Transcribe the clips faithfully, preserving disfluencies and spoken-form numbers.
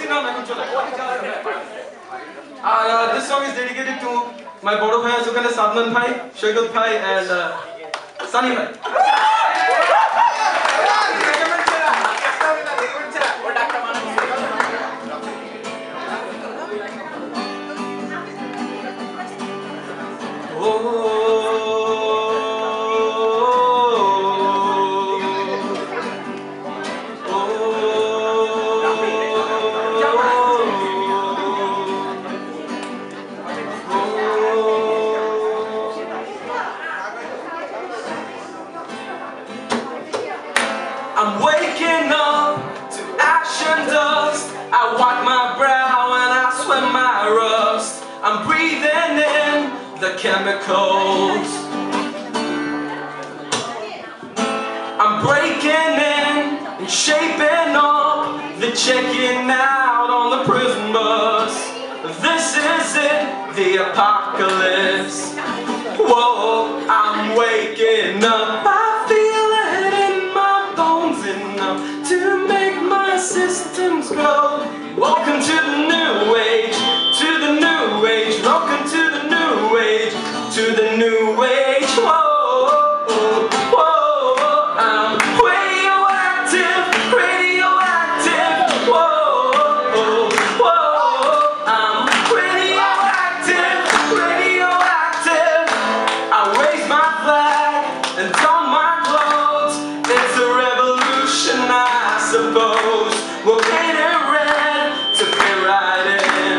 Uh, this song is dedicated to my boro bhai Sukane Sadman bhai, Shoigot bhai, and uh, Sunny bhai. I'm waking up to ash and dust. I wipe my brow and I sweat my rust. I'm breathing in the chemicals. I'm breaking in and shaping up, the checking out on the prison bus. This is it, the apocalypse. Whoa, I'm waking up. To make my systems grow. Welcome to the new age, to the new age. Welcome to the new age, to the new age. Whoa, whoa, whoa. I'm radioactive, radioactive. Whoa, whoa, whoa. I'm radioactive, radioactive. I raise my flag and don my clothes. It's a revolution, I suppose. We'll paint it red to fit right in.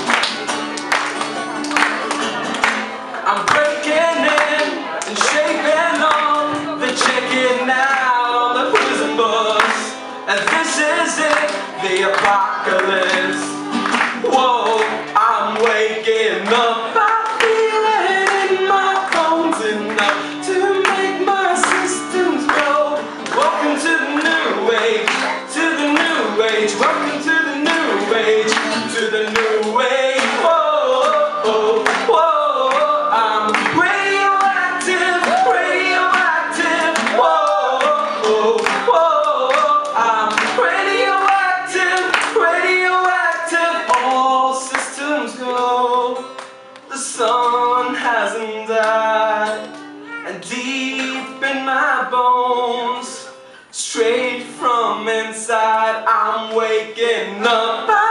I'm breaking in and shaping up, the checking out on the prison bus. And this is it, the apocalypse. Whoa, I'm waking up. I feel it in my bones enough to make my systems grow. Welcome to the new age, to the new age. Welcome to the new age, to the new age. Whoa, whoa, whoa. I'm radioactive, radioactive. Whoa, whoa, whoa. I'm radioactive, radioactive. All systems go. The sun hasn't died, and deep in my bones, straight from inside, I'm waking up.